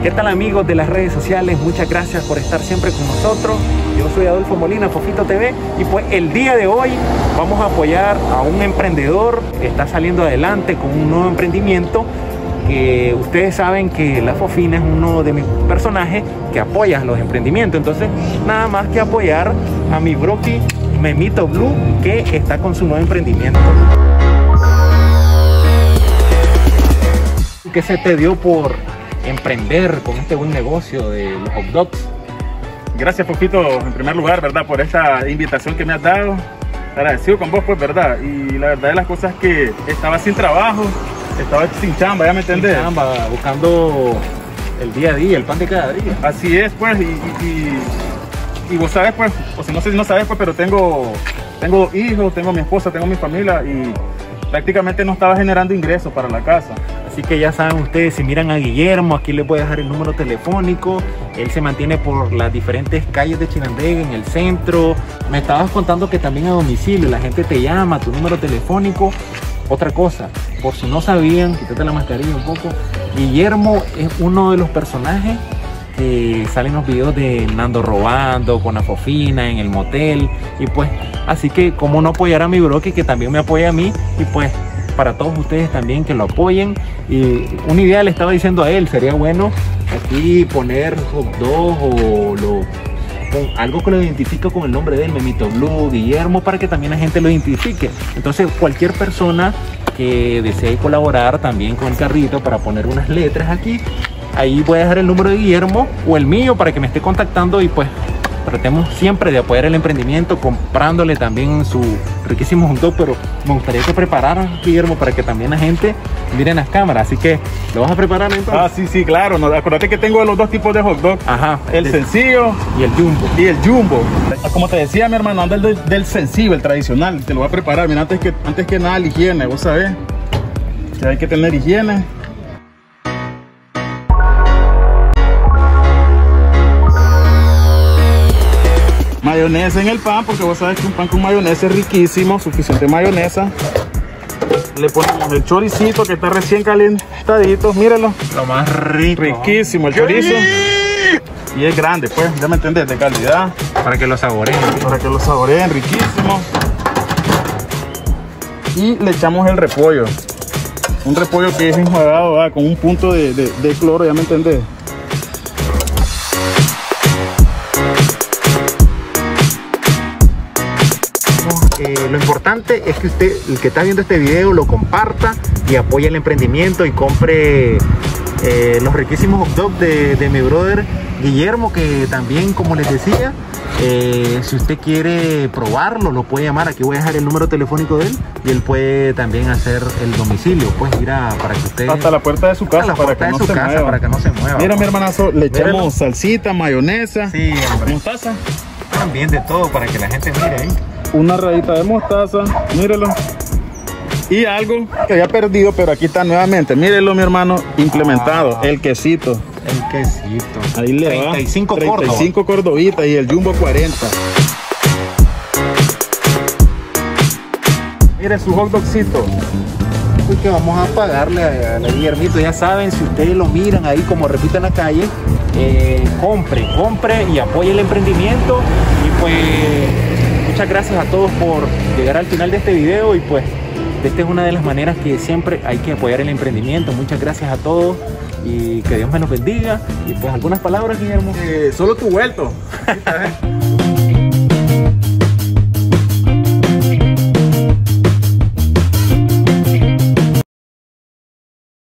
¿Qué tal, amigos de las redes sociales? Muchas gracias por estar siempre con nosotros. Yo soy Adolfo Molina, Fofito TV, y pues el día de hoy vamos a apoyar a un emprendedor que está saliendo adelante con un nuevo emprendimiento. Que ustedes saben que la Fofina es uno de mis personajes que apoya los emprendimientos. Entonces, nada más que apoyar a mi broki Memito Blue, que está con su nuevo emprendimiento. ¿Qué se te dio por emprender con este buen negocio de los hot dogs? Gracias, Fofito, en primer lugar, ¿verdad? Por esta invitación que me has dado. Agradecido con vos, pues, ¿verdad? Y la verdad de las cosas es que estaba sin trabajo, estaba sin chamba, ¿ya me entendés? Sin chamba, buscando el día a día, el pan de cada día. Así es, pues, y vos sabes, pues, o si no sé si no sabes, pues, pero tengo hijos, tengo mi esposa, tengo mi familia y prácticamente no estaba generando ingresos para la casa. Así que ya saben ustedes, si miran a Guillermo, aquí les voy a dejar el número telefónico. Él se mantiene por las diferentes calles de Chinandega, en el centro. Me estabas contando que también a domicilio la gente te llama, tu número telefónico. Otra cosa, por si no sabían, quítate la mascarilla un poco, Guillermo es uno de los personajes que salen los videos de Nando robando con la Fofina en el motel. Y pues, así que cómo no apoyar a mi broki, que también me apoya a mí. Y pues, para todos ustedes también que lo apoyen. Y una idea le estaba diciendo a él, sería bueno aquí poner hot dog o algo que lo identifique con el nombre de él, Memito Blue, Guillermo, para que también la gente lo identifique. Entonces cualquier persona que desee colaborar también con el carrito para poner unas letras aquí, ahí voy a dejar el número de Guillermo o el mío para que me esté contactando. Y pues tratemos siempre de apoyar el emprendimiento comprándole también su riquísimo hot dog. Pero me gustaría que prepararan, Guillermo, para que también la gente mire las cámaras. Así que, ¿lo vas a preparar entonces? Ah, sí, claro. No, acuérdate que tengo los dos tipos de hot dog. Ajá. El sencillo y el jumbo. Y el jumbo. Como te decía, mi hermano, anda del sencillo, el tradicional. Te lo voy a preparar. Mira, antes que nada, la higiene. Vos sabés que hay que tener higiene. Mayonesa en el pan, porque vos sabés que un pan con mayonesa es riquísimo, suficiente mayonesa. Le ponemos el choricito que está recién calentadito, mírenlo. Lo más rico. Riquísimo el chorizo. Y es grande, pues, ya me entendés, de calidad. Para que lo saboreen. Para que lo saboreen, riquísimo. Y le echamos el repollo. Un repollo que es enjuagado, con un punto de cloro, ya me entendés. Lo importante es que usted, el que está viendo este video, lo comparta y apoye el emprendimiento y compre los riquísimos hot dogs de mi brother Guillermo, que también, como les decía, si usted quiere probarlo, lo puede llamar. Aquí voy a dejar el número telefónico de él y él puede también hacer el domicilio, pues ir para que usted... Hasta la puerta de su casa, para que no se mueva. Mira, mi hermanazo, le echamos salsita, mayonesa, sí, mostaza. También de todo para que la gente mire ahí. Una rayita de mostaza, mírenlo. Y algo que había perdido, pero aquí está nuevamente. Mírenlo, mi hermano, implementado. El quesito. El quesito. Ahí le 35 va. 35 cordobitas y el jumbo 40. Mire su hot dogcito. Así que vamos a pagarle a Guillermito. Ya saben, si ustedes lo miran ahí, como repito en la calle, compre y apoye el emprendimiento. Y pues muchas gracias a todos por llegar al final de este video. Y pues esta es una de las maneras que siempre hay que apoyar el emprendimiento. Muchas gracias a todos y que Dios me los bendiga. Y pues algunas palabras, Guillermo. Solo tu vuelto.